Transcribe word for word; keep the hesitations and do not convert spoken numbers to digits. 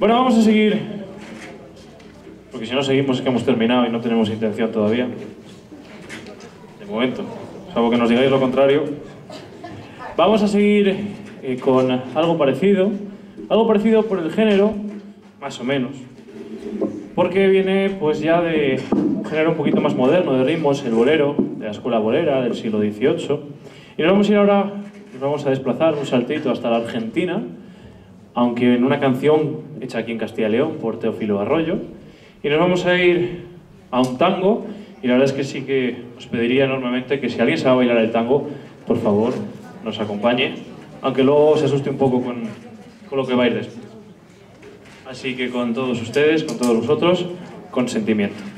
Bueno, vamos a seguir, porque si no seguimos es que hemos terminado y no tenemos intención todavía. De momento, salvo que nos digáis lo contrario. Vamos a seguir eh, con algo parecido, algo parecido por el género, más o menos, porque viene pues ya de un género un poquito más moderno de ritmos, el bolero, de la escuela bolera del siglo dieciocho. Y nos vamos a ir ahora, nos vamos a desplazar un saltito hasta la Argentina, aunque en una canción hecha aquí en Castilla y León por Teófilo Arroyo, y nos vamos a ir a un tango, y la verdad es que sí que os pediría enormemente que si alguien sabe bailar el tango, por favor, nos acompañe, aunque luego se asuste un poco con, con lo que va a ir después. Así que con todos ustedes, con todos vosotros, con sentimiento.